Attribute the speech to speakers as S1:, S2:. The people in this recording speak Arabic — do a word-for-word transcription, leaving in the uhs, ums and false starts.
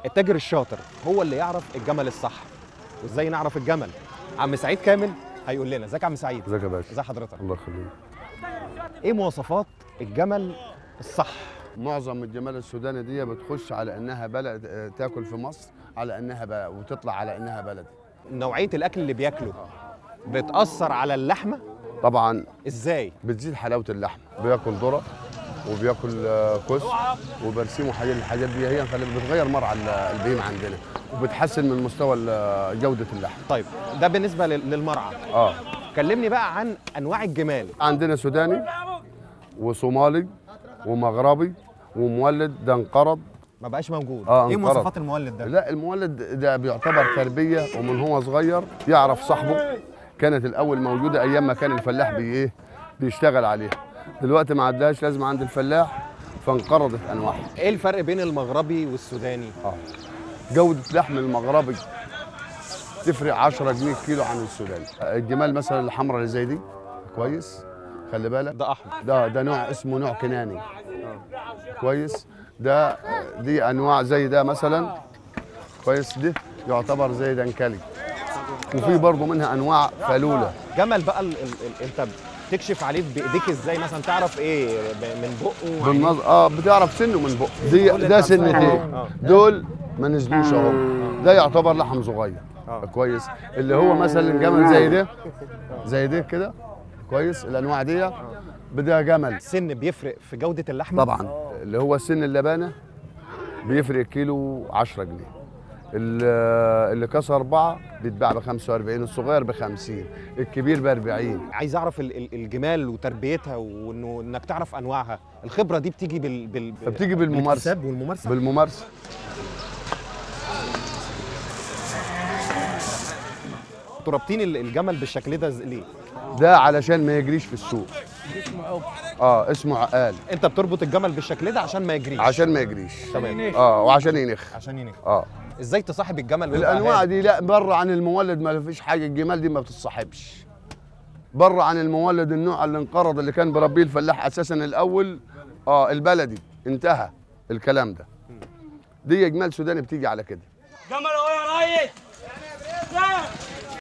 S1: التاجر الشاطر هو اللي يعرف الجمل الصح. وازاي نعرف الجمل؟ عم سعيد كامل هيقول لنا. ازيك يا عم سعيد؟
S2: ازيك يا باشا؟
S1: ازي حضرتك؟
S2: الله يخليك.
S1: ايه مواصفات الجمل الصح؟
S2: معظم الجمال السوداني دي بتخش على انها بلد، تاكل في مصر على انها بلد وتطلع على انها بلد.
S1: نوعيه الاكل اللي بياكله بتاثر على اللحمه؟
S2: طبعا.
S1: ازاي؟
S2: بتزيد حلاوه اللحم. بياكل ذره وبياكل كس وبرسيم وحاجات. الحاجات دي هي بتغير مرعى البهيمه عندنا وبتحسن من مستوى جوده اللحم.
S1: طيب ده بالنسبه للمرعى.
S2: اه
S1: كلمني بقى عن انواع الجمال.
S2: عندنا سوداني وصومالي ومغربي ومولد. ده انقرض،
S1: ما بقاش موجود.
S2: آه
S1: ايه مواصفات المولد ده؟
S2: لا المولد ده بيعتبر تربيه، ومن هو صغير يعرف صاحبه. كانت الاول موجوده ايام ما كان الفلاح بي ايه بيشتغل عليها. دلوقتي ما عداش لازم عند الفلاح، فانقرضت انواعها.
S1: ايه الفرق بين المغربي والسوداني؟
S2: اه جوده لحم المغربي تفرق عشرة جنيه كيلو عن السوداني. الجمال مثلا الحمراء اللي زي دي كويس، خلي بالك.
S1: ده احمر.
S2: ده ده نوع اسمه نوع كناني. كويس. ده دي انواع زي ده مثلا كويس. دي يعتبر زي دنكلي. وفي برضه منها انواع فلوله.
S1: جمل بقى ال ال ال انت بتكشف عليه بايديك ازاي؟ مثلا تعرف ايه من بقه؟
S2: بالنظر اه بتعرف سنه من بقه. دي ده سنتين. دول ما نزلوش اهو. ده يعتبر لحم صغير. آه. كويس. اللي هو مثلا جمل زي ده زي ده كده كويس. الانواع دي بدها جمل.
S1: السن بيفرق في جوده اللحمه؟
S2: طبعا. اللي هو سن اللبانه بيفرق كيلو عشرة جنيه. اللي كسر أربعة بيتباع ب خمسة وأربعين، الصغير ب خمسين، الكبير ب أربعين.
S1: عايز أعرف الجمال وتربيتها وإنه إنك تعرف أنواعها. الخبرة دي بتيجي بال بال
S2: بتيجي بالممارسة.
S1: والممارسة
S2: بالممارسة.
S1: انتوا رابطين الجمل بالشكل ده ليه؟
S2: ده علشان ما يجريش في السوق. اسمه عقال. اه اسمه عقال.
S1: انت بتربط الجمل بالشكل ده عشان ما يجريش؟
S2: عشان ما يجريش.
S1: تمام.
S2: اه وعشان ينخ.
S1: عشان ينخ.
S2: اه
S1: ازاي تصاحب الجمل؟
S2: الانواع دي لا بره عن المولد ما فيش حاجه. الجمال دي ما بتتصاحبش بره عن المولد. النوع اللي انقرض اللي كان بربيه الفلاح اساسا الاول اه البلدي انتهى الكلام ده. دي جمال سوداني بتيجي على كده.
S3: جمل اهو يا ريس.